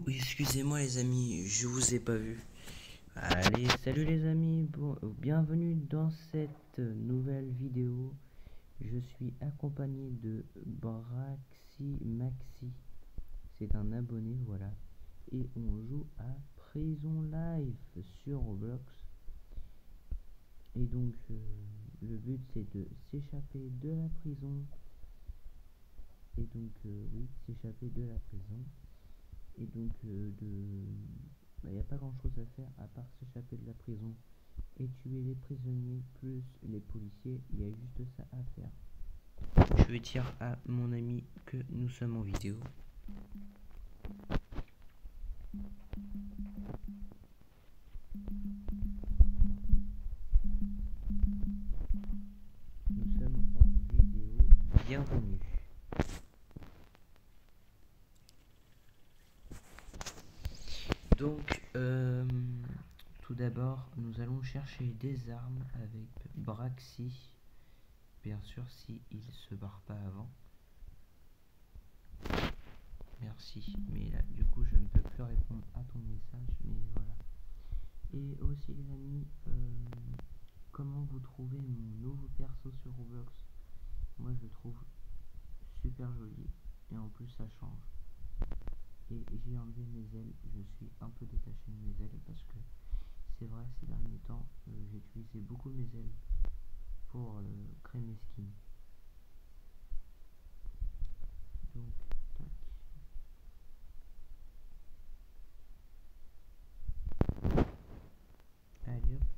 Oh, excusez-moi les amis, je vous ai pas vu. Allez, salut les amis, bienvenue dans cette nouvelle vidéo. Je suis accompagné de Braxi Maxi. C'est un abonné, voilà. Et on joue à Prison Life sur Roblox. Et donc, le but c'est de s'échapper de la prison. Et donc, oui, s'échapper de la prison. Et donc, il n'y a pas grand chose à faire à part s'échapper de la prison et tuer les prisonniers plus les policiers. Il y a juste ça à faire. Je vais dire à mon ami que nous sommes en vidéo. Nous sommes en vidéo. Bienvenue. Donc, tout d'abord, nous allons chercher des armes avec Braxi. Bien sûr, si il se barre pas avant. Merci, mais là, du coup, je ne peux plus répondre à ton message, mais voilà. Et aussi, les amis, comment vous trouvez mon nouveau perso sur Roblox? Moi, je le trouve super joli, et en plus, ça change. Et j'ai enlevé mes ailes, je suis un peu détaché de mes ailes parce que c'est vrai, ces derniers temps, j'ai utilisé beaucoup mes ailes pour créer mes skins. Donc, tac. Allez hop.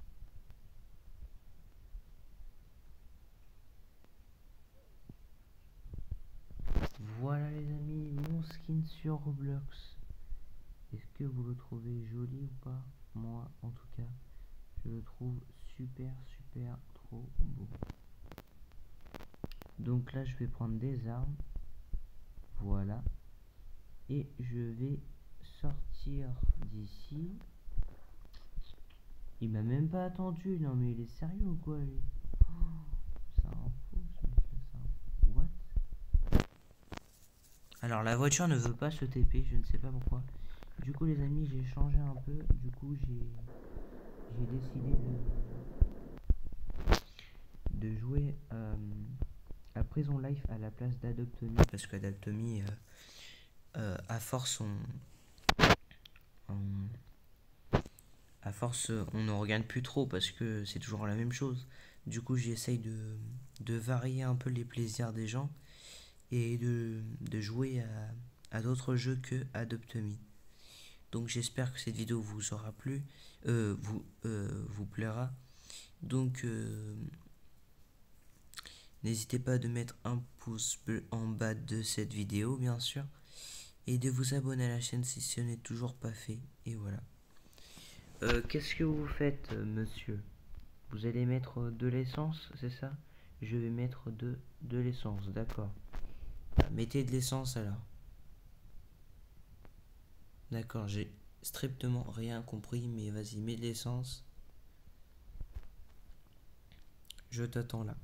Voilà les amis, mon skin sur Roblox. Est-ce que vous le trouvez joli ou pas? Moi, en tout cas, je le trouve super trop beau. Donc là, je vais prendre des armes. Voilà. Et je vais sortir d'ici. Il m'a même pas attendu. Non mais il est sérieux ou quoi lui? C'est un fou ce mec là. What? Alors la voiture ne veut pas se TP, je ne sais pas pourquoi. Du coup les amis, j'ai changé un peu. Du coup j'ai décidé de jouer à Prison Life à la place d'Adopt-Me, parce qu'Adopt-Me à force à force on ne regarde plus trop parce que c'est toujours la même chose. Du coup j'essaye de varier un peu les plaisirs des gens et de jouer à d'autres jeux que Adopt-Me. Donc j'espère que cette vidéo vous aura plu, vous plaira. Donc n'hésitez pas à mettre un pouce bleu en bas de cette vidéo bien sûr. Et de vous abonner à la chaîne si ce n'est toujours pas fait. Et voilà. Qu'est-ce que vous faites, monsieur? Vous allez mettre de l'essence, c'est ça? Je vais mettre de l'essence, d'accord. Mettez de l'essence alors. D'accord, j'ai strictement rien compris, mais vas-y, mets de l'essence. Je t'attends là.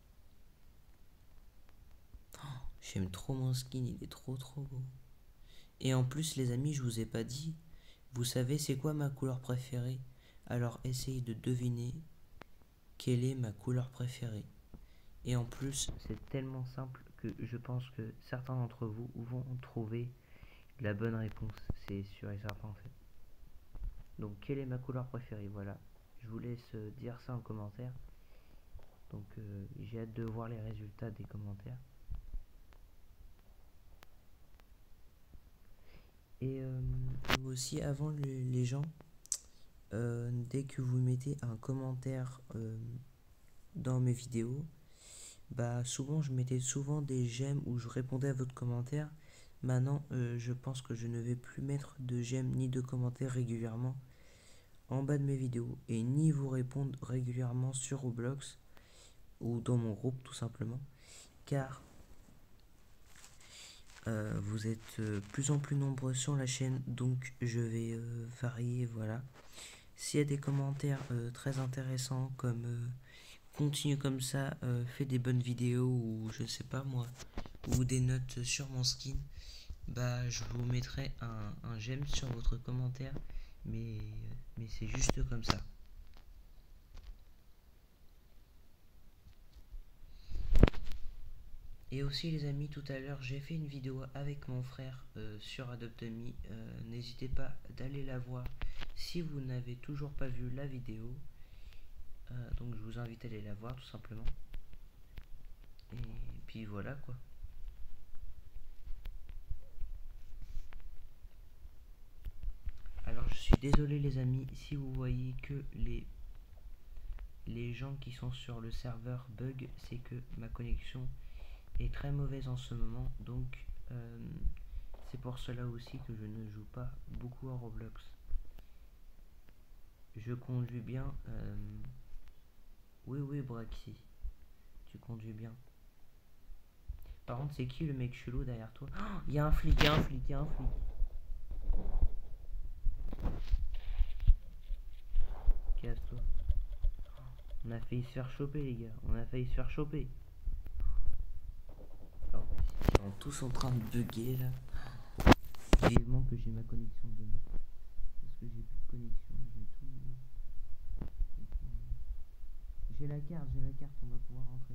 Oh, j'aime trop mon skin, il est trop beau. Et en plus, les amis, je vous ai pas dit. Vous savez c'est quoi ma couleur préférée? Alors essayez de deviner quelle est ma couleur préférée. Et en plus, c'est tellement simple que je pense que certains d'entre vous vont trouver la bonne réponse. C'est sûr et certain en fait. Donc, quelle est ma couleur préférée? Voilà. Je vous laisse dire ça en commentaire. Donc, j'ai hâte de voir les résultats des commentaires. Et aussi, avant les gens, dès que vous mettez un commentaire dans mes vidéos, bah souvent je mettais souvent des j'aime ou je répondais à votre commentaire. Maintenant je pense que je ne vais plus mettre de j'aime ni de commentaires régulièrement en bas de mes vidéos et ni vous répondre régulièrement sur Roblox ou dans mon groupe tout simplement, car vous êtes plus en plus nombreux sur la chaîne, donc je vais varier. Voilà, s'il y a des commentaires très intéressants comme continue comme ça, fais des bonnes vidéos ou je sais pas moi, ou des notes sur mon skin, bah je vous mettrai un j'aime sur votre commentaire, mais c'est juste comme ça. Et aussi les amis, tout à l'heure j'ai fait une vidéo avec mon frère sur Adopt.me, n'hésitez pas d'aller la voir si vous n'avez toujours pas vu la vidéo. Donc je vous invite à aller la voir tout simplement. Et puis voilà quoi. Alors je suis désolé les amis, si vous voyez que les gens qui sont sur le serveur bug, c'est que ma connexion est très mauvaise en ce moment. Donc c'est pour cela aussi que je ne joue pas beaucoup à Roblox. Je conduis bien. Oui, Braxi, tu conduis bien. Par contre, c'est qui le mec chelou derrière toi? Il y a un flic, il y a un flic, il y a un flic. Casse-toi. On a failli se faire choper, les gars. On a failli se faire choper. Alors, ils sont tous en train de bugger là. Vivement que j'ai ma connexion demain. Parce que j'ai plus de connexion, j'ai tout. J'ai la carte, on va pouvoir rentrer.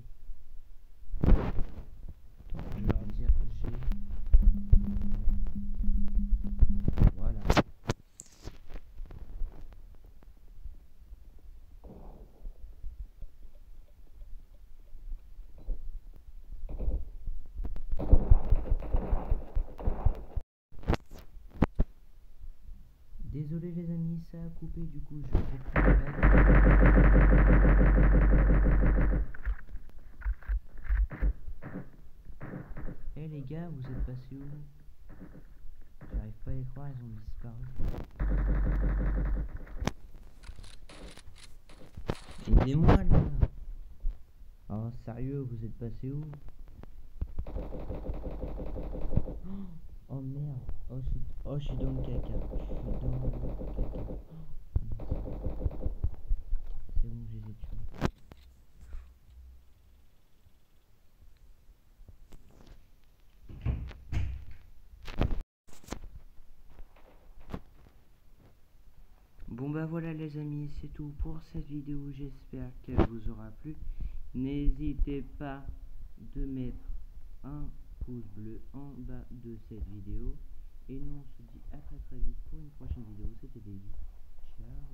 Je vais leur dire voilà. Désolé les amis, ça a coupé, du coup je reprends le bac. Eh les gars, vous êtes passés où? J'arrive pas à les croire, ils ont disparu. Aidez-moi là. Oh sérieux, vous êtes passés où? Oh merde. Oh je suis dans le caca. Je suis dans le caca. C'est bon, je les ai tués. Bon bah voilà les amis, c'est tout pour cette vidéo, j'espère qu'elle vous aura plu. N'hésitez pas de mettre un pouce bleu en bas de cette vidéo. Et nous on se dit à très vite pour une prochaine vidéo, c'était David. Ciao.